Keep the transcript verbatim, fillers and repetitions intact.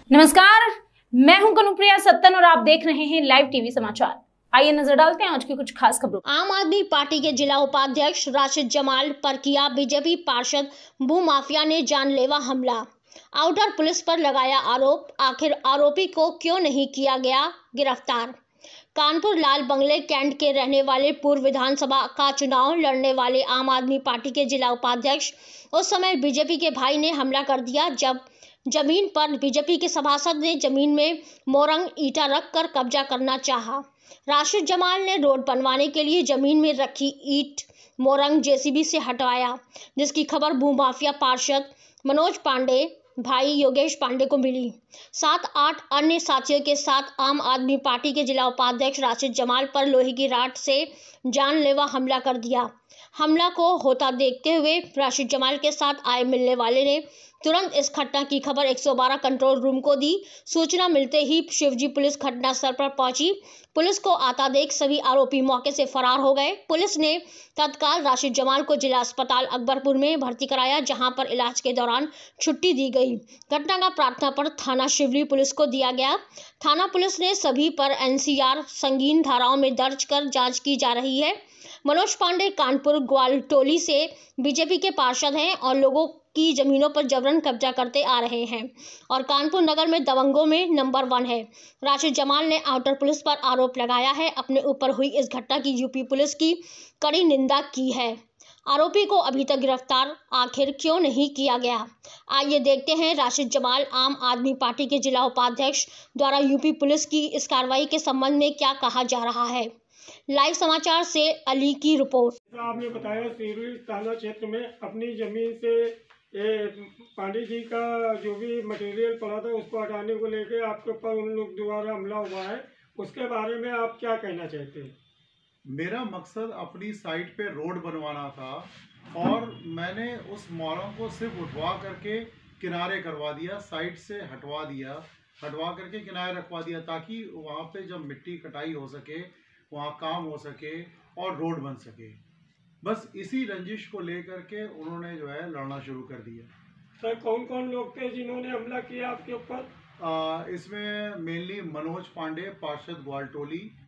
नमस्कार, मैं हूं कनुप्रिया सत्तन और आप देख रहे हैं लाइव टीवी समाचार। आइए नजर डालते हैं आज की कुछ खास खबरों। आम आदमी पार्टी के जिला उपाध्यक्ष राशिद जमाल पर किया बीजेपी पार्षद भू माफिया ने जानलेवा हमला। आउटर पुलिस पर लगाया आरोप, आखिर आरोपी को क्यों नहीं किया गया गिरफ्तार। कानपुर लाल बंगले कैंट के रहने वाले पूर्व विधानसभा का चुनाव लड़ने वाले आम आदमी पार्टी के जिला उपाध्यक्ष उस समय बीजेपी के भाई ने हमला कर दिया जब जमीन पर बीजेपी के सभासद ने जमीन में मोरंग ईटा रखकर कब्जा करना चाहा। राशिद जमाल ने रोड बनवाने के लिए जमीन में रखी ईट मोरंग जेसीबी से हटवाया, जिसकी खबर भूमाफिया पार्षद मनोज पांडे भाई योगेश पांडे को मिली। सात आठ अन्य साथियों के साथ आम आदमी पार्टी के जिला उपाध्यक्ष राशिद जमाल पर लोहे की राड से जानलेवा हमला कर दिया। हमला को होता देखते हुए राशिद जमाल के साथ आए मिलने वाले ने तुरंत इस घटना की खबर एक सौ बारह कंट्रोल रूम को दी। सूचना मिलते ही शिवजी पुलिस घटनास्थल पर पहुंची। पुलिस को आता देख सभी आरोपी मौके से फरार हो गए। पुलिस ने तत्काल राशिद जमाल को जिला अस्पताल अकबरपुर में भर्ती कराया, जहां पर इलाज के दौरान छुट्टी दी गई। घटना का प्रार्थना पत्र थाना शिवली पुलिस को दिया गया। थाना पुलिस ने सभी पर एनसीआर संगीन धाराओं में दर्ज कर जांच की जा रही है। मनोज पांडे कानपुर ग्वालटोली से बीजेपी के पार्षद हैं और लोगों की जमीनों पर जबरन कब्जा करते आ रहे हैं और कानपुर नगर में दबंगों में नंबर वन है। राशिद जमाल ने आउटर पुलिस पर आरोप लगाया है। अपने ऊपर हुई इस घटना की यूपी पुलिस की कड़ी निंदा की है। आरोपी को अभी तक गिरफ्तार आखिर क्यों नहीं किया गया, आइए देखते हैं राशिद जमाल आम आदमी पार्टी के जिला उपाध्यक्ष द्वारा यूपी पुलिस की इस कार्रवाई के संबंध में क्या कहा जा रहा है। लाइव समाचार से अली की रिपोर्ट। आपने बताया सिवरी थाना क्षेत्र में अपनी जमीन से ये पांडे जी का जो भी मटेरियल पड़ा था उसको हटाने को लेके आपके ऊपर उन लोग द्वारा हमला हुआ है, उसके बारे में आप क्या कहना चाहते हैं? मेरा मकसद अपनी साइट पे रोड बनवाना था और मैंने उस मोरंग को सिर्फ उठवा करके किनारे करवा दिया, साइट से हटवा दिया, हटवा करके किनारे रखवा दिया ताकि वहाँ पे जब मिट्टी कटाई हो सके, वहाँ काम हो सके और रोड बन सके। बस इसी रंजिश को लेकर के उन्होंने जो है लड़ना शुरू कर दिया। सर, कौन कौन लोग थे जिन्होंने हमला किया आपके ऊपर? इसमें मेनली मनोज पांडे पार्षद ग्वालटोली,